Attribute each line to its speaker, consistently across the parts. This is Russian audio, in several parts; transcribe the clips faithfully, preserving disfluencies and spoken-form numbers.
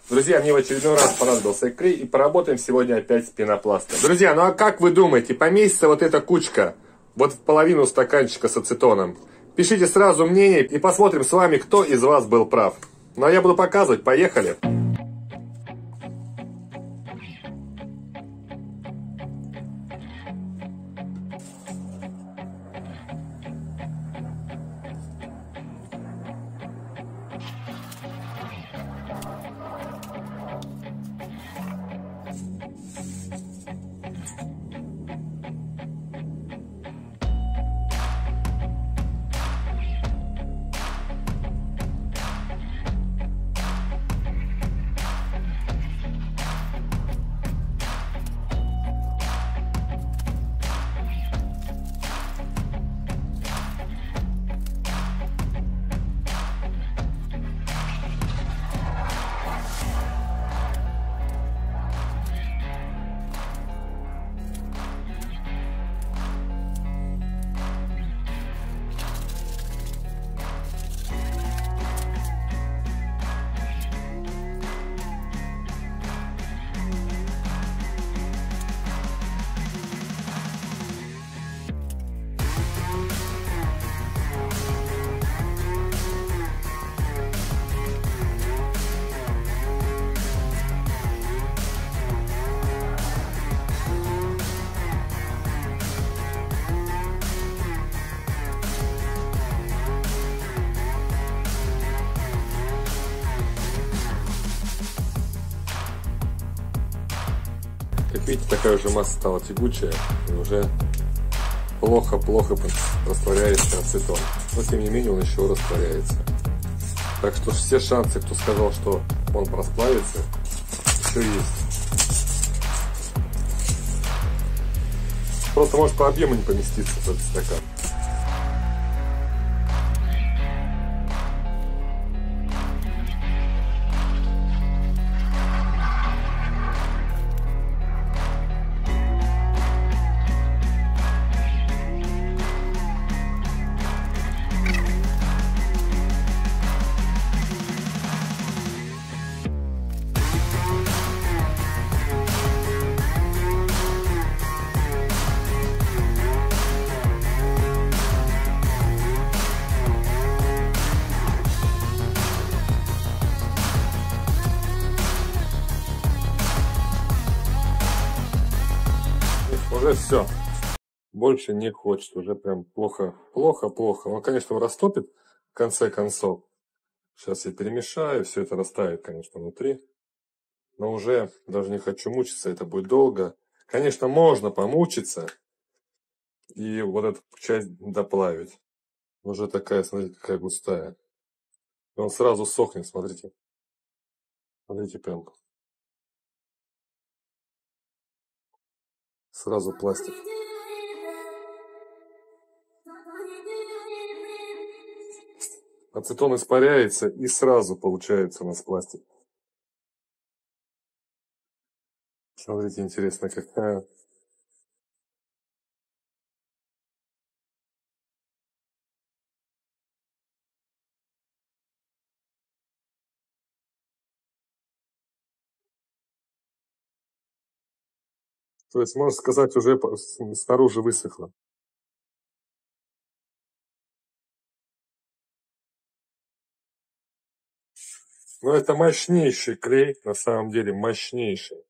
Speaker 1: Друзья, мне в очередной раз понадобился клей, и поработаем сегодня опять с пенопластом. Друзья, ну а как вы думаете, поместится вот эта кучка вот в половину стаканчика с ацетоном? Пишите сразу мнение и посмотрим с вами, кто из вас был прав. Ну а я буду показывать, поехали! Как видите, такая же масса стала тягучая и уже плохо-плохо растворяется ацетон. Но тем не менее он еще растворяется. Так что все шансы, кто сказал, что он расплавится, еще есть. Просто может по объему не поместиться в этот стакан. Уже все, больше не хочет, уже прям плохо, плохо, плохо. Он, конечно, растопит в конце концов. Сейчас я перемешаю, все это растает, конечно, внутри. Но уже даже не хочу мучиться, это будет долго. Конечно, можно помучиться и вот эту часть доплавить. Уже такая, смотрите, какая густая. И он сразу сохнет, смотрите. Смотрите, прям. Сразу пластик. Ацетон испаряется и сразу получается у нас пластик. Смотрите, интересно, какая. То есть, можно сказать, уже снаружи высохло. Но это мощнейший клей, на самом деле мощнейший.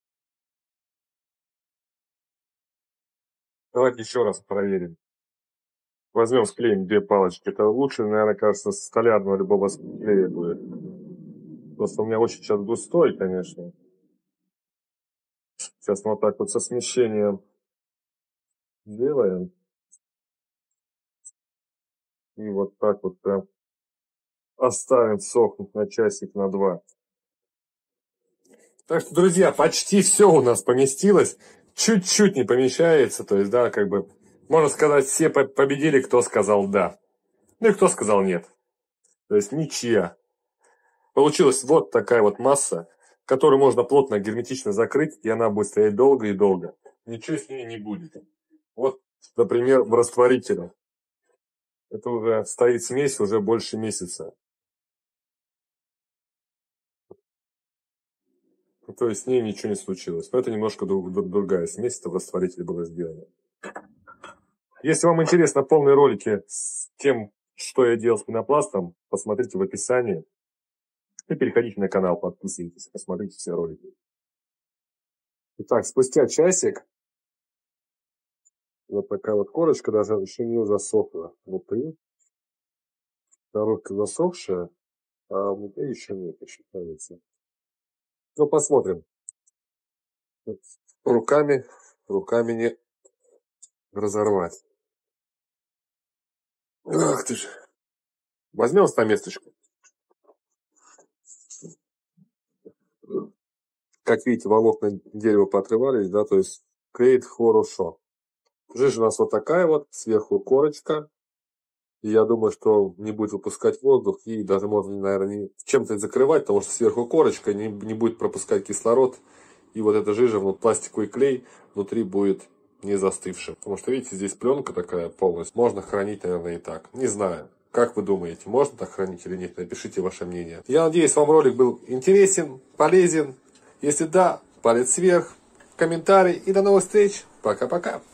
Speaker 1: Давайте еще раз проверим. Возьмем, склеим две палочки. Это лучше, наверное, кажется, с столярного любого клея будет. Просто у меня очень сейчас густой, конечно. Сейчас мы вот так вот со смещением делаем. И вот так вот прям оставим сохнуть на часик, на два. Так что, друзья, почти все у нас поместилось. Чуть-чуть не помещается. То есть, да, как бы, можно сказать, все победили, кто сказал да. Ну и кто сказал нет. То есть, ничья. Получилась вот такая вот масса, которую можно плотно, герметично закрыть, и она будет стоять долго и долго. Ничего с ней не будет. Вот, например, в растворителе. Это уже стоит смесь уже больше месяца. То есть с ней ничего не случилось. Но это немножко друг, друг, другая смесь, это в растворителе было сделано. Если вам интересно полные ролики с тем, что я делал с пенопластом, посмотрите в описании. И переходите на канал, подписывайтесь, посмотрите все ролики. Итак, спустя часик вот такая вот корочка даже еще не засохла внутри. Коробка засохшая, а внутри еще нет, еще кажется. Ну, посмотрим. Руками, руками не разорвать. Ах ты ж. Возьмем стаместочку. Как видите, волокна дерева поотрывались, да, то есть клеит хорошо. Жижа у нас вот такая вот, сверху корочка. И я думаю, что не будет выпускать воздух, и даже можно, наверное, чем-то закрывать, потому что сверху корочка не, не будет пропускать кислород. И вот эта жижа, вот пластиковый клей внутри будет не застывшим. Потому что, видите, здесь пленка такая полностью. Можно хранить, наверное, и так. Не знаю. Как вы думаете, можно так хранить или нет? Напишите ваше мнение. Я надеюсь, вам ролик был интересен, полезен. Если да, палец вверх, комментарий и до новых встреч. Пока-пока.